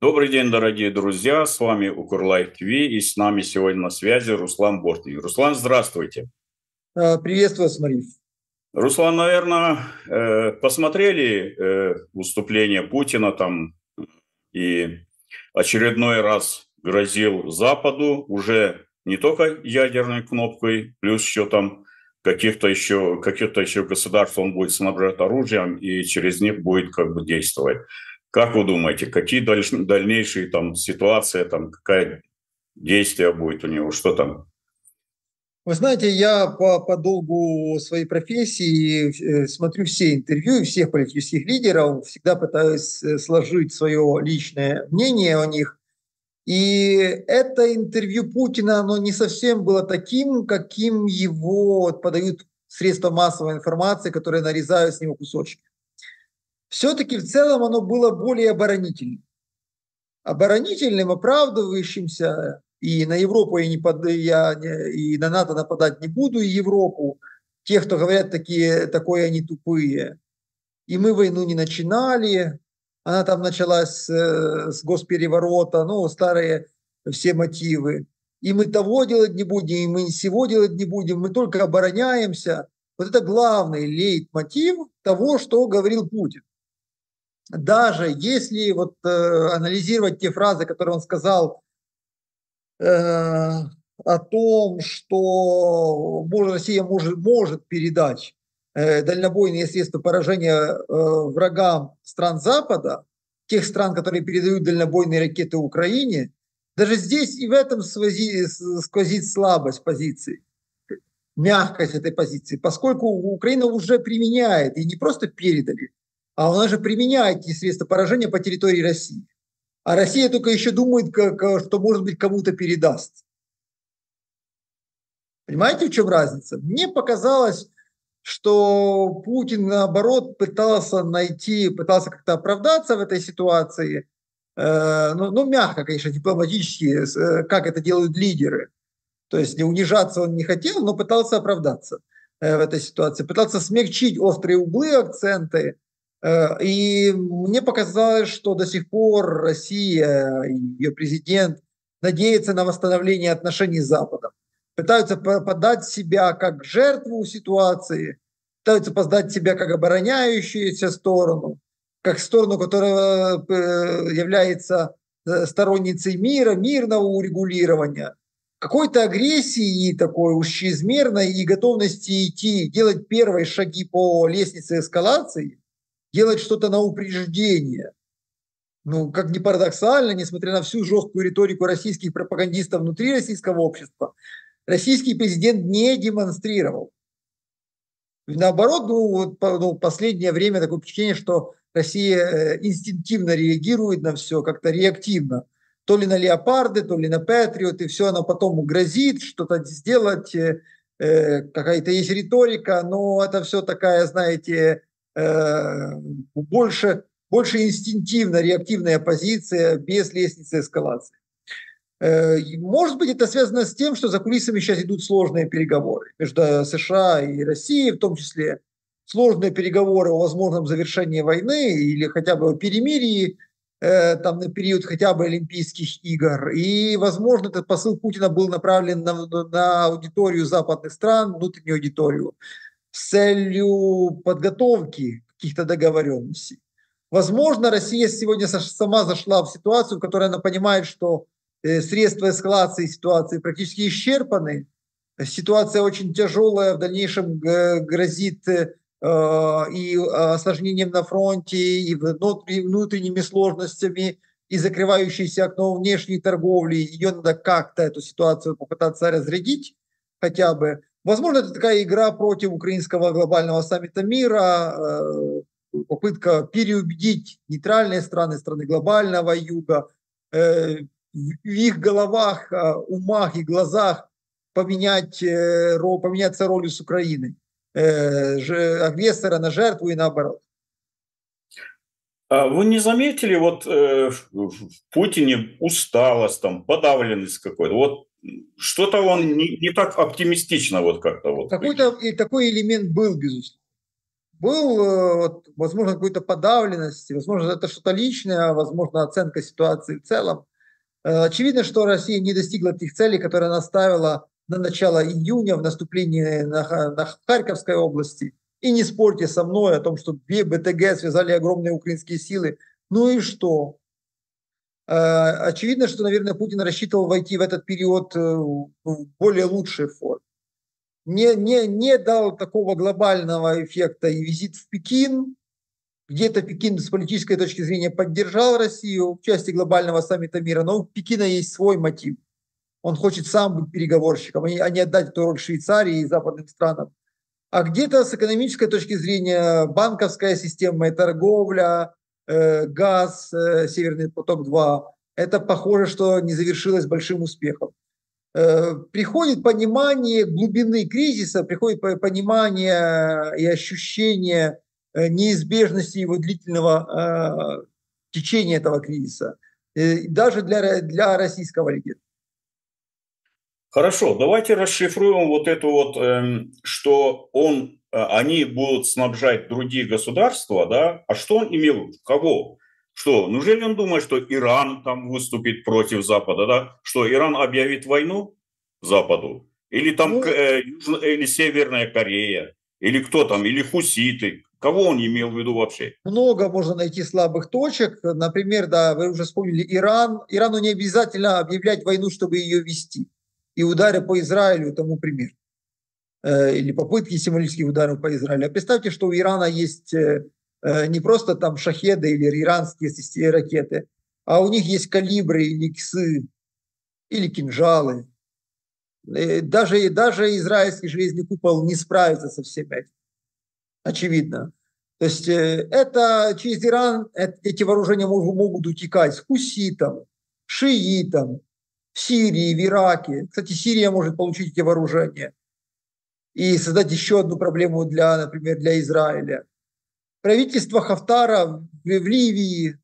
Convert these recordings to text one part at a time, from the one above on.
Добрый день, дорогие друзья, с вами Укрлайф ТВ, и с нами сегодня на связи Руслан Бортный. Руслан, здравствуйте. Приветствую, Смотрив. Руслан, наверное, посмотрели выступление Путина там и очередной раз грозил Западу уже не только ядерной кнопкой, плюс еще там каких-то еще государств он будет снабжать оружием и через них будет как бы действовать. Как вы думаете, какие дальнейшие там ситуации, там какая действие будет у него, что там? Вы знаете, я по долгу своей профессии смотрю все интервью и всех политических лидеров, всегда пытаюсь сложить свое личное мнение о них. И это интервью Путина, оно не совсем было таким, каким его подают средства массовой информации, которые нарезают с него кусочки. Все-таки в целом оно было более оборонительным, оправдывающимся. И на Европу и на НАТО нападать не буду, и Европу. Те, кто говорят такое, они тупые. И мы войну не начинали. Она там началась с госпереворота, ну, старые все мотивы. И мы того делать не будем, и мы сего делать не будем, мы только обороняемся. Вот это главный лейтмотив того, что говорил Путин. Даже если анализировать те фразы, которые он сказал о том, что Россия может передать дальнобойные средства поражения врагам стран Запада, тех стран, которые передают дальнобойные ракеты Украине, даже здесь и в этом сквозит слабость позиции, мягкость этой позиции, поскольку Украина уже применяет, и не просто передали, а она же применяет эти средства поражения по территории России. А Россия только еще думает, что, может быть, кому-то передаст. Понимаете, в чем разница? Мне показалось, что Путин, наоборот, пытался как-то оправдаться в этой ситуации, мягко, конечно, дипломатически, как это делают лидеры. То есть не унижаться он не хотел, но пытался оправдаться в этой ситуации, пытался смягчить острые углы, акценты. И мне показалось, что до сих пор Россия и ее президент надеются на восстановление отношений с Западом. Пытаются подать себя как жертву ситуации, пытаются подать себя как обороняющуюся сторону, как сторону, которая является сторонницей мира, мирного урегулирования. Какой-то агрессии такой уж чрезмерной и готовности идти, делать первые шаги по лестнице эскалации, делать что-то на упреждение. Ну, как ни парадоксально, несмотря на всю жесткую риторику российских пропагандистов внутри российского общества, российский президент не демонстрировал. Наоборот, последнее время такое впечатление, что Россия инстинктивно реагирует на все, как-то реактивно. То ли на леопарды, то ли на Патриот, и все оно потом грозит что-то сделать. Какая-то есть риторика, но это все такая, знаете, больше инстинктивно реактивная позиция без лестницы эскалации. Может быть, это связано с тем, что за кулисами сейчас идут сложные переговоры между США и Россией, в том числе сложные переговоры о возможном завершении войны или хотя бы о перемирии там, на период хотя бы Олимпийских игр. И, возможно, этот посыл Путина был направлен на аудиторию западных стран, внутреннюю аудиторию, с целью подготовки каких-то договоренностей. Возможно, Россия сегодня сама зашла в ситуацию, в которой она понимает, что средства эскалации ситуации практически исчерпаны. Ситуация очень тяжелая, в дальнейшем грозит и осложнением на фронте, и внутренними сложностями, и закрывающееся окно внешней торговли. Ее надо как-то, эту ситуацию, попытаться разрядить хотя бы. Возможно, это такая игра против украинского глобального саммита мира, попытка переубедить нейтральные страны, страны глобального юга, в их головах, умах и глазах поменяться ролью с Украиной. Агрессора на жертву и наоборот. А вы не заметили в Путине усталость, там, подавленность какой-то? Вот что-то он не так оптимистично вот как-то вот. Какой-то такой элемент был, безусловно. был, вот, возможно, какой-то подавленности, возможно, это что-то личное, возможно, оценка ситуации в целом. Очевидно, что Россия не достигла тех целей, которые она ставила на начало июня в наступлении на Харьковской области. И не спорьте со мной о том, что две БТГ связали огромные украинские силы. Ну и что? Очевидно, что, наверное, Путин рассчитывал войти в этот период в более лучшей форме. Не дал такого глобального эффекта и визит в Пекин. Где-то Пекин с политической точки зрения поддержал Россию в части глобального саммита мира, но у Пекина есть свой мотив. Он хочет сам быть переговорщиком, а не отдать эту роль Швейцарии и западным странам. А где-то с экономической точки зрения банковская система, торговля, газ, Северный поток-2, это похоже, что не завершилось большим успехом. Приходит понимание глубины кризиса, приходит понимание и ощущение неизбежности его длительного течения этого кризиса, даже для российского лидера. Хорошо, давайте расшифруем вот эту вот, что они будут снабжать другие государства, да? А что он имел в кого? Что, неужели он думает, что Иран там выступит против Запада, да? Что Иран объявит войну Западу? Или там Ну, или Северная Корея? Или кто там? Или хуситы? Кого он имел в виду вообще? много можно найти слабых точек. Например, да, вы уже вспомнили Иран. Ирану не обязательно объявлять войну, чтобы ее вести. И удары по Израилю тому пример. Или попытки символических ударов по Израилю. А представьте, что у Ирана есть не просто там шахеды или иранские ракеты, а у них есть калибры или ксы, или кинжалы. Даже израильский железный купол не справится со всем этим. Очевидно. То есть это через Иран эти вооружения могут утекать хуситам, шиитам, в Сирии, в Ираке. Кстати, Сирия может получить эти вооружения и создать еще одну проблему например, для Израиля. Правительство Хафтара в Ливии,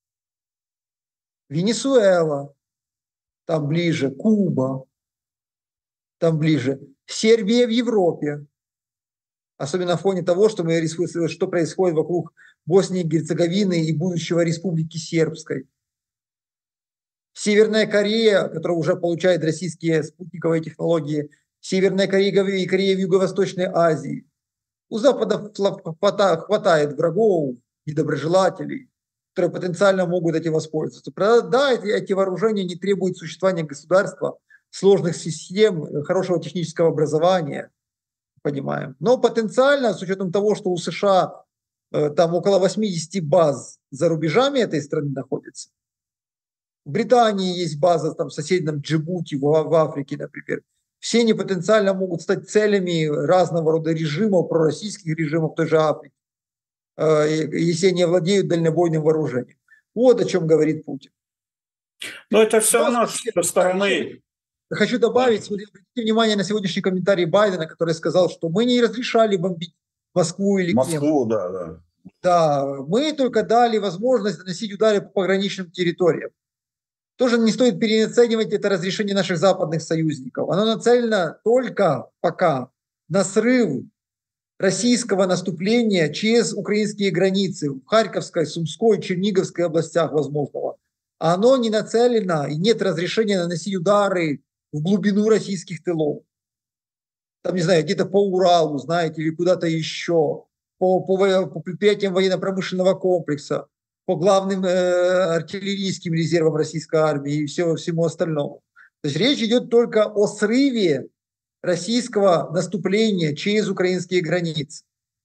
Венесуэла, там ближе, Куба, там ближе, Сербия в Европе, особенно на фоне того, что происходит вокруг Боснии и Герцеговины и будущего Республики Сербской. Северная Корея, которая уже получает российские спутниковые технологии, Северная Корея и Корея в Юго-Восточной Азии. У Запада хватает врагов, недоброжелателей, которые потенциально могут этим воспользоваться. Да, эти вооружения не требуют существования государства, сложных систем, хорошего технического образования, понимаем. Но потенциально, с учетом того, что у США там около 80 баз за рубежами этой страны находится, в Британии есть база там, в соседнем Джибути, в Африке, например. Все они потенциально могут стать целями разного рода режимов, пророссийских режимов в той же Африке, если они владеют дальнобойным вооружением. Вот о чем говорит Путин. Но это все Да, равно со стороны... Хочу добавить, обратите внимание на сегодняшний комментарий Байдена, который сказал, что мы не разрешали бомбить Москву или Кремль. Москву, да, да. Да, мы только дали возможность наносить удары по пограничным территориям. Тоже не стоит переоценивать это разрешение наших западных союзников. Оно нацелено только пока на срыв российского наступления через украинские границы в Харьковской, Сумской, Черниговской областях возможного. А оно не нацелено и нет разрешения наносить удары в глубину российских тылов. Там, не знаю, где-то по Уралу, знаете, или куда-то еще, по предприятиям военно-промышленного комплекса, по главным артиллерийским резервам российской армии и всему остальному. То есть речь идет только о срыве российского наступления через украинские границы.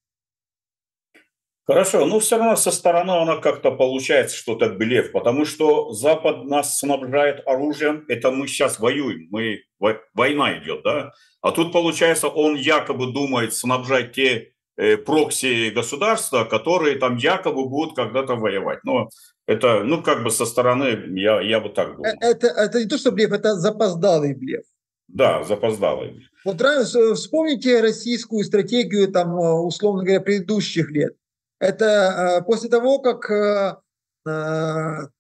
Хорошо, но все равно со стороны оно как-то получается что-то блеф, потому что Запад нас снабжает оружием, это мы сейчас воюем, война идет, да? А тут, получается, он якобы думает снабжать те прокси государства, которые там якобы будут когда-то воевать. Но это, ну, как бы со стороны, я бы так думал. Это не то, что блеф, это запоздалый блеф. Да, запоздалый. Вот вспомните российскую стратегию, там, условно говоря, предыдущих лет. Это после того, как,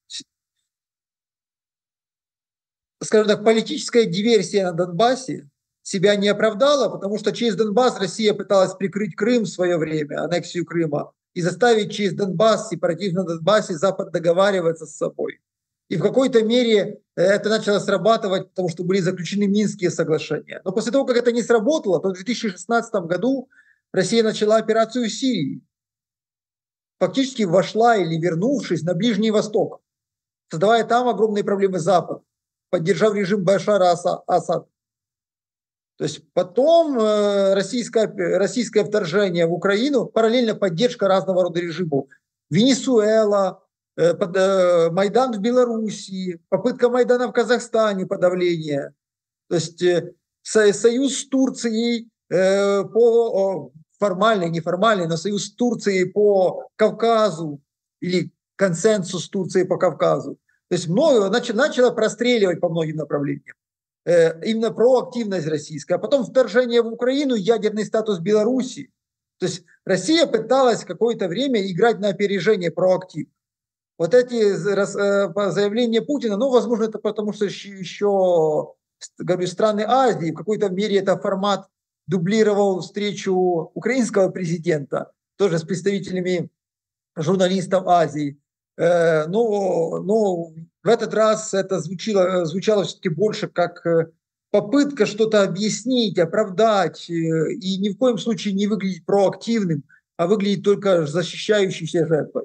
скажем так, политическая диверсия на Донбассе себя не оправдала, потому что через Донбасс Россия пыталась прикрыть Крым в свое время, аннексию Крыма, и заставить через Донбасс, сепаратизм на Донбассе, Запад договариваться с собой. И в какой-то мере это начало срабатывать, потому что были заключены Минские соглашения. Но после того, как это не сработало, то в 2016 году Россия начала операцию в Сирии. Фактически вошла или вернувшись на Ближний Восток, создавая там огромные проблемы Запада, поддержав режим Башара Асада. То есть потом российское вторжение в Украину, параллельно поддержка разного рода режимов. Венесуэла, Майдан в Белоруссии, попытка Майдана в Казахстане, подавление. То есть союз с Турцией по формальный, неформальный, но союз с Турцией по Кавказу или консенсус с Турцией по Кавказу. То есть много начало простреливать по многим направлениям. Именно проактивность российская, а потом вторжение в Украину, ядерный статус Беларуси. То есть Россия пыталась какое-то время играть на опережение, проактив. Вот эти заявления Путина, ну, возможно, это потому, что еще, говорю, страны Азии, в какой-то мере это формат дублировал встречу украинского президента, тоже с представителями журналистов Азии. Но в этот раз это звучало все-таки больше как попытка что-то объяснить, оправдать, и ни в коем случае не выглядеть проактивным, а выглядеть только защищающейся жертвой.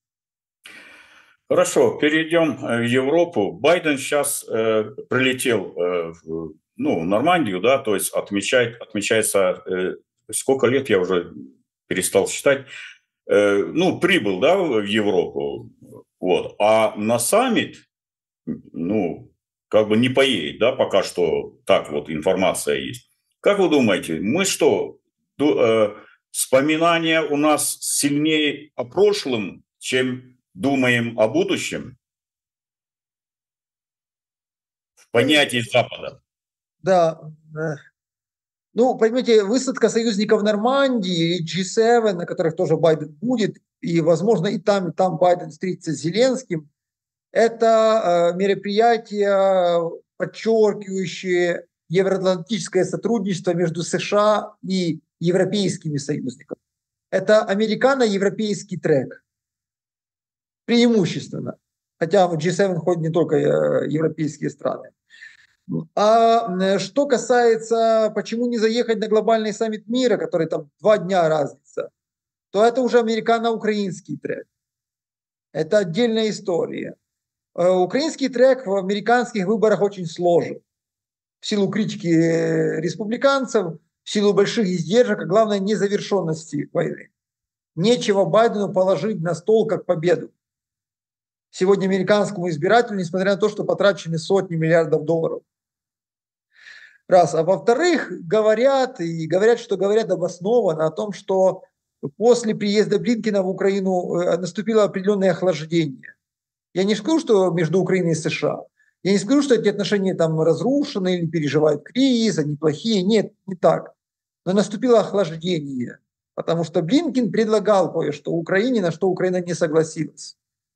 Хорошо, перейдем в Европу. Байден сейчас прилетел в Нормандию, да, то есть отмечается, сколько лет я уже перестал считать, прибыл, да, в Европу, вот, а на саммит, как бы не поедет, да, пока что так вот информация есть. Как вы думаете, мы что, вспоминания у нас сильнее о прошлом, чем думаем о будущем? В понятии Запада. Да. Ну, понимаете, высадка союзников в Нормандии и G7, на которых тоже Байден будет, и, возможно, и там Байден встретится с Зеленским, это мероприятие, подчеркивающее евроатлантическое сотрудничество между США и европейскими союзниками. Это американо-европейский трек. Преимущественно. Хотя в G7 ходят не только европейские страны. А что касается, почему не заехать на глобальный саммит мира, который там 2 дня разница, то это уже американо-украинский трек. Это отдельная история. Украинский трек в американских выборах очень сложен. В силу критики республиканцев, в силу больших издержек, а главное незавершенности войны. Нечего Байдену положить на стол как победу сегодня американскому избирателю, несмотря на то, что потрачены сотни миллиардов долларов. Раз. А во-вторых, говорят, что говорят обоснованно о том, что после приезда Блинкена в Украину наступило определенное охлаждение. Я не скажу, что между Украиной и США. Я не скажу, что эти отношения там разрушены или переживают кризис, они плохие. Нет, не так. Но наступило охлаждение, потому что Блинкен предлагал кое-что Украине, на что Украина не согласилась.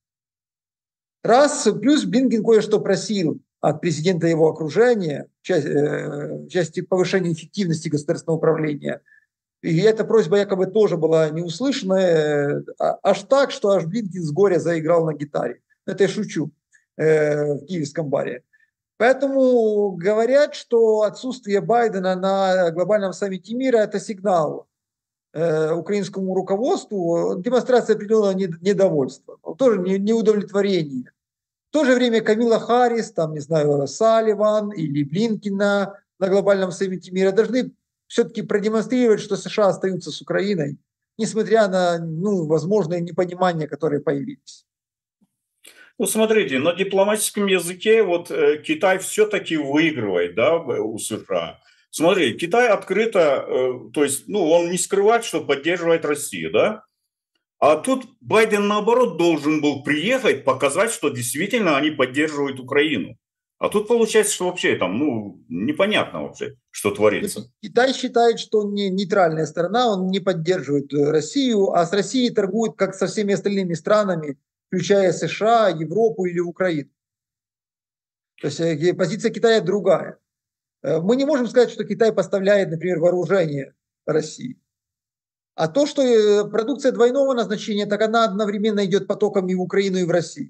Раз, плюс Блинкен кое-что просил от президента его окружения в части повышения эффективности государственного управления. И эта просьба якобы тоже была не услышана, аж так, что аж Блинкен с горя заиграл на гитаре. Это я шучу, в киевском баре. Поэтому говорят, что отсутствие Байдена на глобальном саммите мира – это сигнал украинскому руководству, демонстрация определенного недовольства, тоже неудовлетворения. В то же время Камила Харрис, там, не знаю, Салливан или Блинкена на глобальном саммите мира должны все-таки продемонстрировать, что США остаются с Украиной, несмотря на возможные непонимания, которые появились. Смотрите, на дипломатическом языке Китай все-таки выигрывает, да, у США. Смотрите, Китай открыто, то есть, он не скрывает, что поддерживает Россию, да? А тут Байден, наоборот, должен был приехать, показать, что действительно они поддерживают Украину. А тут получается, что вообще там, непонятно вообще, что творится. Китай считает, что он не нейтральная сторона, он не поддерживает Россию, а с Россией торгует, как со всеми остальными странами, включая США, Европу или Украину. То есть позиция Китая другая. Мы не можем сказать, что Китай поставляет, например, вооружение России. А то, что продукция двойного назначения, так она одновременно идет потоком и в Украину, и в Россию.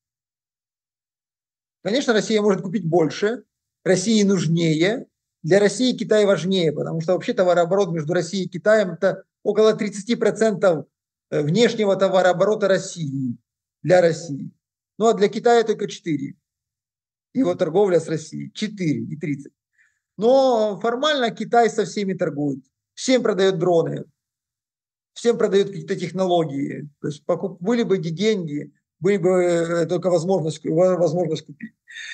Конечно, Россия может купить больше, России нужнее, для России Китай важнее, потому что вообще товарооборот между Россией и Китаем это около 30% внешнего товарооборота России для России. Ну а для Китая только 4%. Его торговля с Россией 4, не 30. Но формально Китай со всеми торгует, всем продает дроны, всем продают какие-то технологии. То есть были бы деньги, были бы только возможность купить.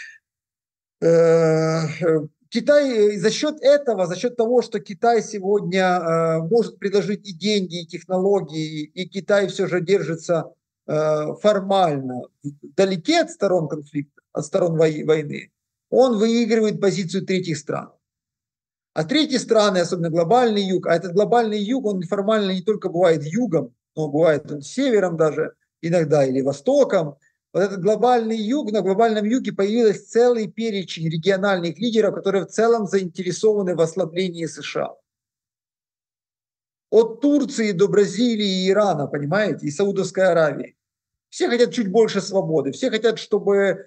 Китай за счет этого, за счет того, что Китай сегодня может предложить и деньги, и технологии, и Китай все же держится формально вдалеке от сторон конфликта, от сторон войны, он выигрывает позицию третьих стран. А третьи страны, особенно глобальный юг, а этот глобальный юг, он формально не только бывает югом, но бывает он севером даже иногда или востоком. Вот этот глобальный юг, на глобальном юге появился целый перечень региональных лидеров, которые в целом заинтересованы в ослаблении США. От Турции до Бразилии и Ирана, понимаете, и Саудовской Аравии. Все хотят чуть больше свободы, все хотят, чтобы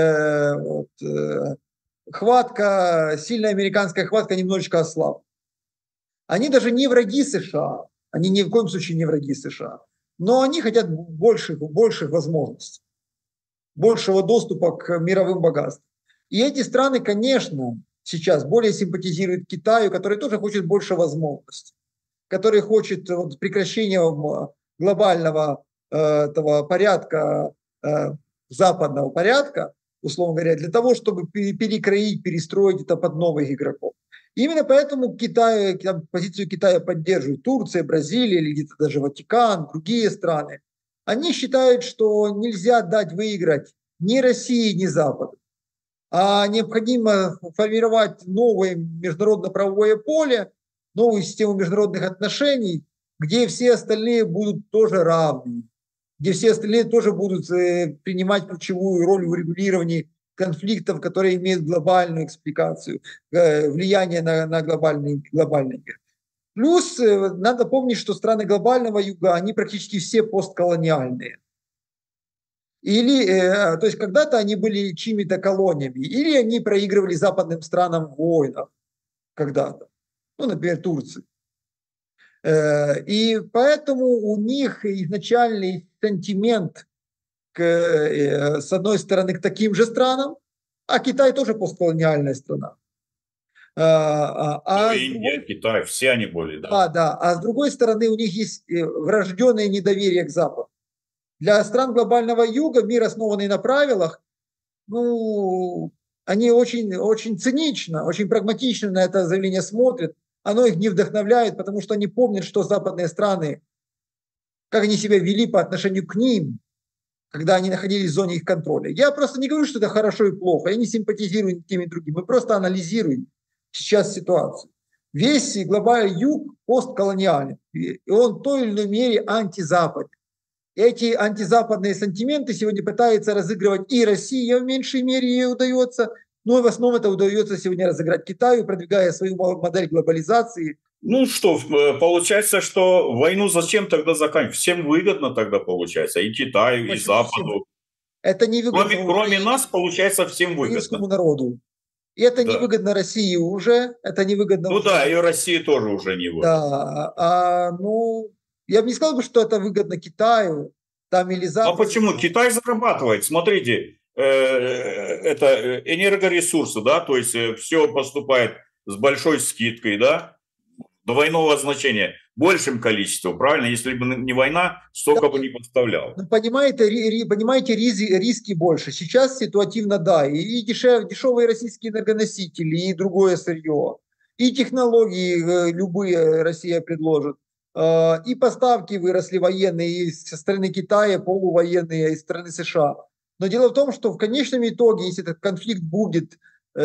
хватка, сильная американская хватка немножечко ослабла. Они даже не враги США, они ни в коем случае не враги США, но они хотят больших возможностей, большего доступа к мировым богатствам. И эти страны, конечно, сейчас более симпатизируют Китаю, который тоже хочет больше возможностей, который хочет прекращения глобального этого порядка, западного порядка, условно говоря, для того, чтобы перекроить, перестроить это под новых игроков. Именно поэтому позицию Китая поддерживают Турция, Бразилия, или где-то даже Ватикан, другие страны. Они считают, что нельзя дать выиграть ни России, ни Западу, а необходимо формировать новое международно-правовое поле, новую систему международных отношений, где все остальные будут тоже равны, где все остальные тоже будут принимать ключевую роль в урегулировании конфликтов, которые имеют глобальную экспликацию, влияние на глобальный мир. Плюс надо помнить, что страны глобального юга, они практически все постколониальные. То есть когда-то они были чьими-то колониями, или они проигрывали западным странам в войнах когда-то, ну, например, Турции. И поэтому у них изначальный сантимент с одной стороны к таким же странам, а Китай тоже постколониальная страна. Индия, Китай, все они были. Да. А с другой стороны у них есть врожденное недоверие к Западу. Для стран глобального юга мир, основанный на правилах, они очень, очень цинично, очень прагматично на это заявление смотрят. Оно их не вдохновляет, потому что они помнят, что западные страны, как они себя вели по отношению к ним, когда они находились в зоне их контроля. Я просто не говорю, что это хорошо и плохо, я не симпатизирую тем и другим, мы просто анализируем сейчас ситуацию. Весь глобальный юг постколониален, и он в той или иной мере антизападный. Эти антизападные сантименты сегодня пытается разыгрывать и Россия в меньшей мере ей удается, но в основном это удается сегодня разыграть Китаю, продвигая свою модель глобализации. Ну что, получается, что войну зачем тогда заканчивать? Всем выгодно тогда получается, и Китаю, и Западу. Это не выгодно. Кроме нас, получается, всем выгодно. Украинскому народу. И это не выгодно России уже, это не выгодно. Ну да, и России тоже уже не выгодно. Да, я бы не сказал, что это выгодно Китаю там или Западу. А почему? Китай зарабатывает. Смотрите, это энергоресурсы, да, то есть все поступает с большой скидкой, да, двойного значения, большим количеством, правильно? Если бы не война, столько бы не поставлял. Понимаете, риски больше. Сейчас ситуативно, да, и дешевые российские энергоносители, и другое сырье, и технологии любые Россия предложит, и поставки выросли военные и со стороны Китая, полувоенные из страны США. Но дело в том, что в конечном итоге, если этот конфликт будет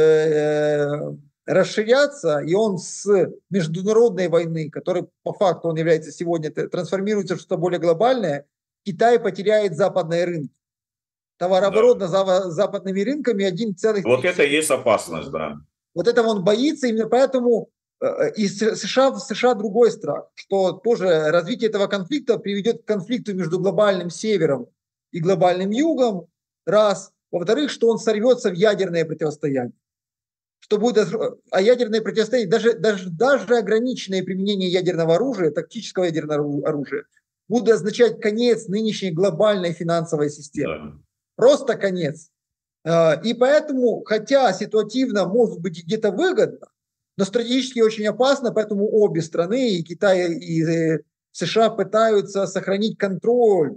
расширяться, и он с международной войны, которой по факту он является сегодня, трансформируется в что-то более глобальное, Китай потеряет западные рынки. Товарооборот за западными рынками 1,3. Вот это и есть опасность, да. Вот этого он боится, именно поэтому и в США другой страх, что тоже развитие этого конфликта приведет к конфликту между глобальным севером и глобальным югом, раз. Во-вторых, что он сорвется в ядерное противостояние. Что будет, а ядерное противостояние, даже ограниченное применение ядерного оружия, тактического ядерного оружия, будет означать конец нынешней глобальной финансовой системы. Да. Просто конец. И поэтому, хотя ситуативно может быть где-то выгодно, но стратегически очень опасно, поэтому обе страны, и Китай, и США, пытаются сохранить контроль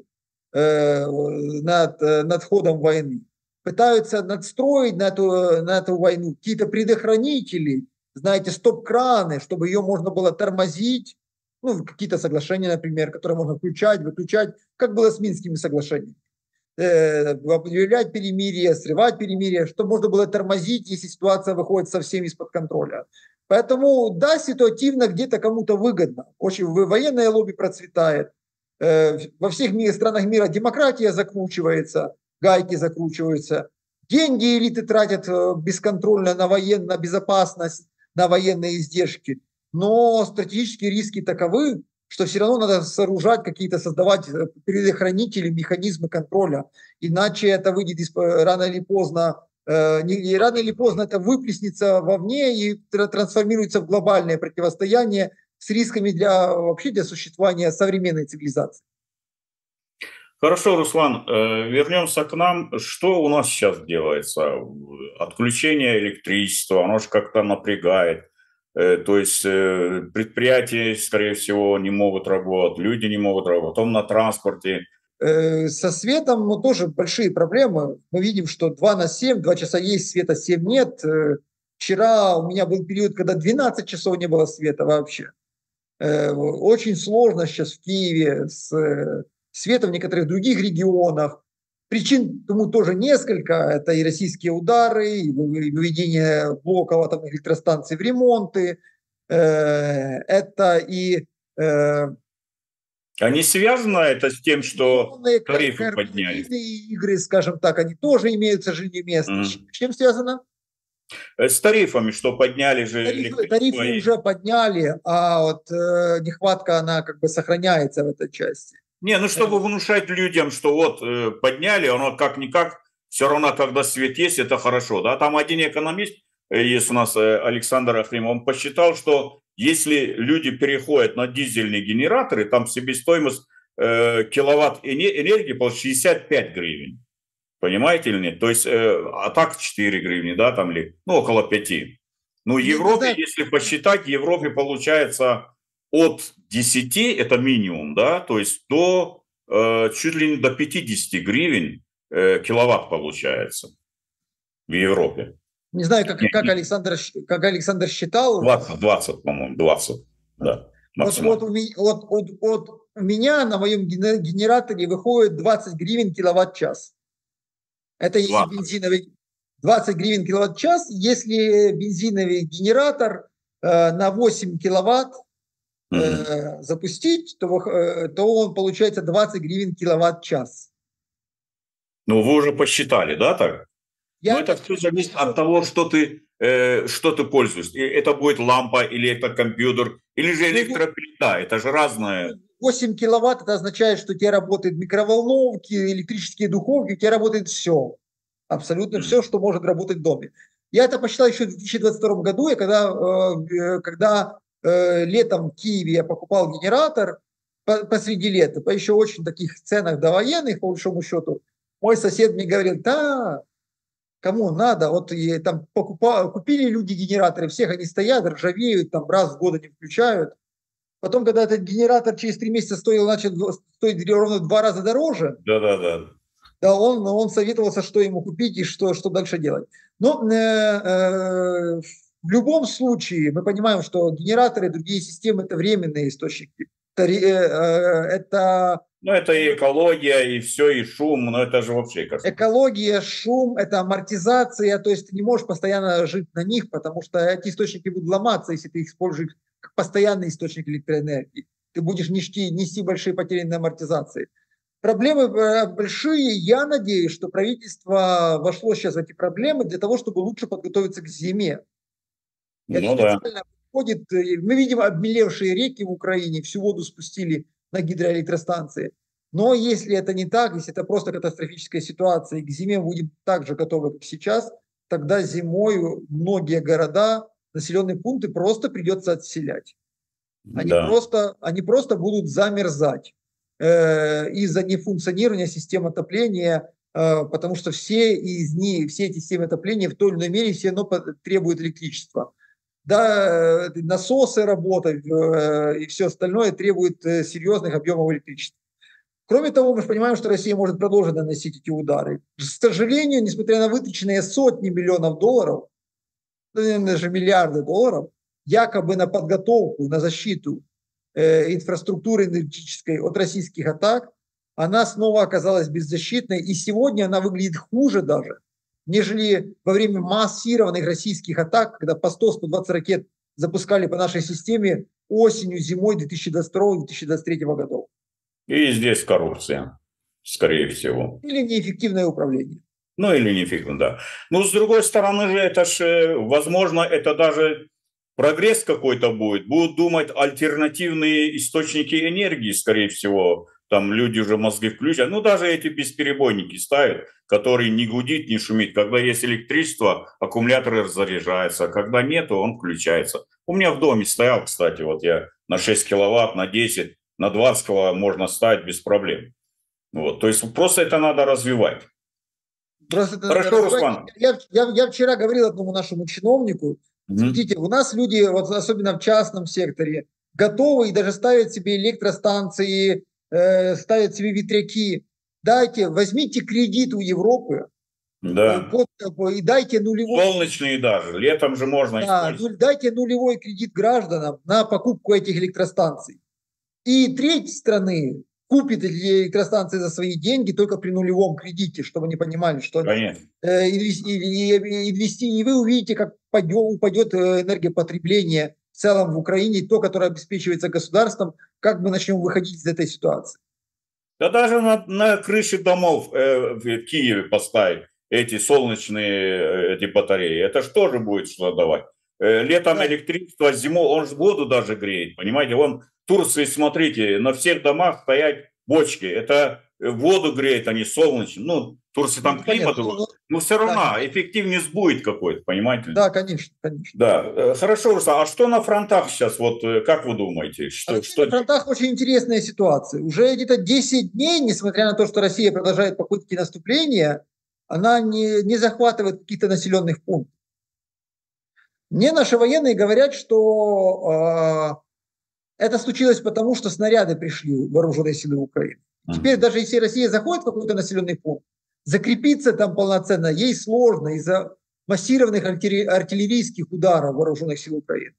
над ходом войны. Пытаются надстроить на эту войну какие-то предохранители, знаете, стоп-краны, чтобы ее можно было тормозить, ну, какие-то соглашения, например, которые можно включать, выключать, как было с Минскими соглашениями. Объявлять перемирие, срывать перемирие, чтобы можно было тормозить, если ситуация выходит совсем из-под контроля. Поэтому, да, ситуативно где-то кому-то выгодно. Очень военное лобби процветает. Во всех странах мира демократия закручивается, гайки закручиваются. Деньги элиты тратят бесконтрольно на военную безопасность, на военные издержки. Но стратегические риски таковы, что все равно надо сооружать какие-то, создавать предохранители, механизмы контроля. Иначе это выйдет рано или поздно, рано или поздно это выплеснется вовне и трансформируется в глобальное противостояние с рисками вообще для существования современной цивилизации. Хорошо, Руслан, вернемся к нам. Что у нас сейчас делается? Отключение электричества, оно же как-то напрягает. То есть предприятия, скорее всего, не могут работать, люди не могут работать, потом на транспорте. Со светом тоже большие проблемы. Мы видим, что 2 на 7, 2 часа есть света, 7 нет. Вчера у меня был период, когда 12 часов не было света вообще. Очень сложно сейчас в Киеве с светом в некоторых других регионах. Причин тому тоже несколько. Это и российские удары, и выведение блоков атомных электростанций в ремонты. Это и... А не связано это с тем, что тарифы подняли? Игры, скажем так, они тоже имеют, к сожалению, место. С чем связано? С тарифами, что подняли же тарифы уже подняли, а вот нехватка, она как бы сохраняется в этой части. Не, ну чтобы внушать людям, что вот подняли, оно как-никак, все равно, когда свет есть, это хорошо. Да? Там один экономист, есть у нас Александр Ахримов, он посчитал, что если люди переходят на дизельные генераторы, там себестоимость киловатт энергии получится 65 гривен. Понимаете или нет? То есть, а так 4 гривны, да, там ли, ну, около 5. Ну, в Европе, если посчитать, в Европе получается от 10, это минимум, да, то есть до чуть ли не до 50 гривен киловатт получается в Европе. Не знаю, как Александр считал. 20, по-моему, 20, да. Вот у меня на моем генераторе выходит 20 гривен киловатт-час. Это если бензиновый 20 гривен киловатт-час, если бензиновый генератор на 8 киловатт запустить, то он получается 20 гривен киловатт-час. Ну, вы уже посчитали, да, так? Но это все зависит от того, что ты пользуешься. Это будет лампа, или это компьютер, или же электроплита. Это же разное. 8 киловатт, это означает, что у тебя работают микроволновки, электрические духовки, у тебя работает все. Абсолютно все, что может работать в доме. Я это посчитал еще в 2022 году, когда летом в Киеве я покупал генератор посреди лета, по еще очень таких ценах довоенных, по большому счету. Мой сосед мне говорил, да, кому надо, вот и там купили люди генераторы, всех они стоят, ржавеют, там раз в год они включают. Потом, когда этот генератор через 3 месяца начал стоить ровно в 2 раза дороже, да, он советовался, что ему купить и что дальше делать. Но в любом случае мы понимаем, что генераторы и другие системы – это временные источники. Это и экология, и все, и шум, но это же вообще как... Экология, шум, это амортизация, то есть ты не можешь постоянно жить на них, потому что эти источники будут ломаться, если ты их используешь как постоянный источник электроэнергии. Ты будешь нести большие потери на амортизации. Проблемы большие. Я надеюсь, что правительство вошло сейчас в эти проблемы для того, чтобы лучше подготовиться к зиме. Это Ну да. специально входит, мы видим обмелевшие реки в Украине, всю воду спустили на гидроэлектростанции. Но если это не так, если это просто катастрофическая ситуация, и к зиме будем так же готовы, как сейчас, тогда зимой многие города, населенные пункты просто придется отселять. Да. Они просто будут замерзать из-за нефункционирования систем отопления, потому что все из них, все эти системы отопления в той или иной мере все равно требуют электричества. Да, насосы работать и все остальное требует серьезных объемов электричества. Кроме того, мы же понимаем, что Россия может продолжить наносить эти удары. К сожалению, несмотря на вытраченные сотни миллионов долларов, даже миллиарды долларов, якобы на подготовку, на защиту инфраструктуры энергетической от российских атак, она снова оказалась беззащитной. И сегодня она выглядит хуже даже, нежели во время массированных российских атак, когда по 100-120 ракет запускали по нашей системе осенью, зимой 2022-2023 годов. И здесь коррупция, скорее всего. Или неэффективное управление. Ну или неэффективно, да. Но с другой стороны же, это же, возможно, это даже прогресс какой-то будет. Будут думать альтернативные источники энергии, скорее всего. Там люди уже мозги включат. Ну даже эти бесперебойники ставят, которые не гудит, не шумит. Когда есть электричество, аккумулятор заряжается. А когда нету, он включается. У меня в доме стоял, кстати, вот я на 6 киловатт, на 10, на 20 киловатт можно ставить без проблем. Вот. То есть просто это надо развивать. Хорошо, Руслан. Я вчера говорил одному нашему чиновнику, смотрите, у нас люди, вот особенно в частном секторе, готовы и даже ставят себе электростанции, ставят себе ветряки. Дайте, возьмите кредит у Европы, да. И дайте нулевой... Солнечные даже, летом же можно использовать. Дайте нулевой кредит гражданам на покупку этих электростанций. И треть страны купит эти электростанции за свои деньги только при нулевом кредите, чтобы они понимали, что инвести, и вы увидите, как упадет энергопотребление в целом в Украине, то, которое обеспечивается государством, как мы начнем выходить из этой ситуации. Да даже на крыше домов в Киеве поставить эти солнечные эти батареи, это же тоже будет что давать. Летом да. Электричество, зимой он же воду даже греет, понимаете? Вон в Турции, смотрите, на всех домах стоят бочки. Это воду греет, а не солнечную. Ну, в Турции там климат, но все равно да, эффективность будет какой-то, понимаете? Да, конечно, конечно. Да, хорошо, Руслан, а что на фронтах сейчас, вот как вы думаете? На фронтах очень интересная ситуация. Уже где-то 10 дней, несмотря на то, что Россия продолжает попытки наступления, она не захватывает каких-то населенных пунктов. Мне наши военные говорят, что это случилось потому, что снаряды пришли в вооруженные силы Украины. Теперь даже если Россия заходит в какой-то населенный пункт, закрепиться там полноценно ей сложно из-за массированных артиллерийских ударов вооруженных сил Украины.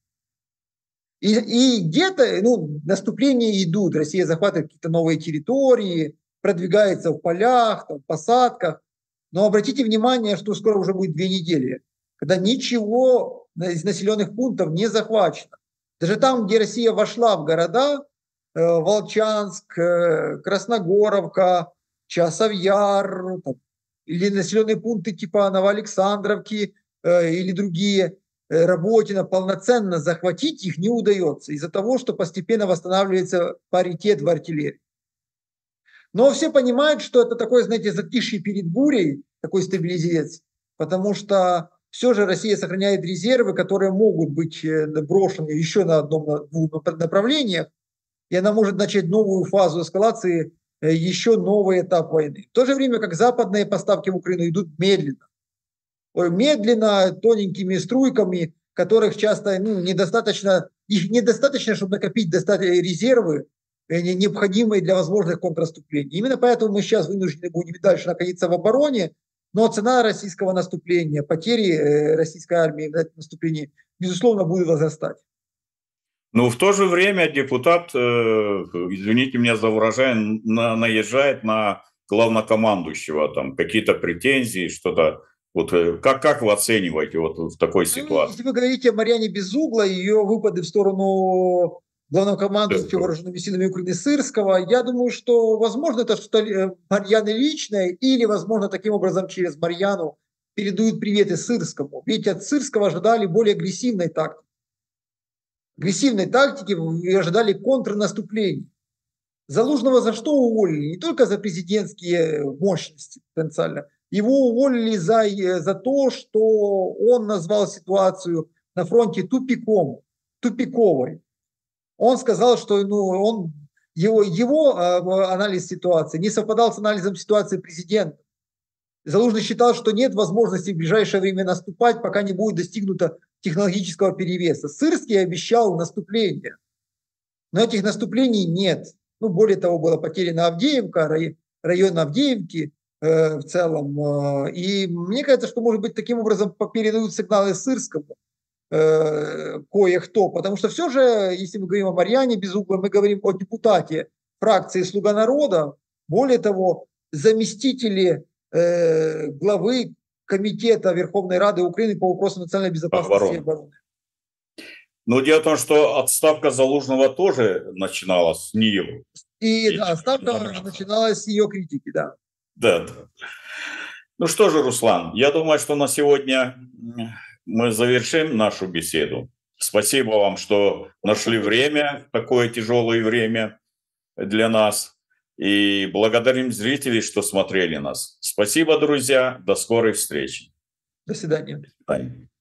И где-то наступления идут, Россия захватывает какие-то новые территории, продвигается в полях, там, в посадках. Но обратите внимание, что скоро уже будет 2 недели, когда ничего из населенных пунктов не захвачено. Даже там, где Россия вошла в города, Волчанск, Красногоровка, Часов Яр, или населенные пункты типа Новоалександровки или другие, Работино, полноценно захватить их не удается из-за того, что постепенно восстанавливается паритет в артиллерии. Но все понимают, что это такое, знаете, затишье перед бурей, такой стабилизец, потому что все же Россия сохраняет резервы, которые могут быть брошены еще на одном-двух направлениях, и она может начать новую фазу эскалации, еще новый этап войны. В то же время, как западные поставки в Украину идут медленно. Медленно, тоненькими струйками, которых часто недостаточно, их недостаточно, чтобы накопить резервы, необходимые для возможных контрнаступлений. Именно поэтому мы сейчас вынуждены будем дальше находиться в обороне, но цена российского наступления, потери российской армии в этом наступлении, безусловно, будет возрастать. Но в то же время депутат, извините меня за выражение, наезжает на главнокомандующего, там какие-то претензии, что-то. Вот как вы оцениваете вот в такой ситуации? Если вы говорите о Марьяне Безуглой, ее выпады в сторону главнокомандующего вооруженными силами Украины Сырского, я думаю, что, возможно, это что-то Марьяны личное, или, возможно, таким образом через Марьяну передают приветы Сырскому. Ведь от Сырского ожидали более агрессивной тактики. Агрессивной тактики и ожидали контрнаступлений. Залужного за что уволили? Не только за президентские мощности потенциально. Его уволили за то, что он назвал ситуацию на фронте тупиковой. Он сказал, что его анализ ситуации не совпадал с анализом ситуации президента. Залужный считал, что нет возможности в ближайшее время наступать, пока не будет достигнуто технологического перевеса. Сырский обещал наступление, но этих наступлений нет. Более того, была потеряна Авдеевка, район Авдеевки в целом. И мне кажется, что, может быть, таким образом передают сигналы Сырскому кое-кто. Потому что все же, если мы говорим о Марьяне Безуглой, мы говорим о депутате фракции «Слуга народа». Более того, заместители главы Комитета Верховной Рады Украины по вопросам национальной безопасности и обороны. Но дело в том, что отставка Залужного тоже начиналась с нее. И да, отставка начиналась с ее критики, да. Да. Ну что же, Руслан, я думаю, что на сегодня мы завершим нашу беседу. Спасибо вам, что нашли время, такое тяжелое время для нас. И благодарим зрителей, что смотрели нас. Спасибо, друзья. До скорой встречи. До свидания. До свидания.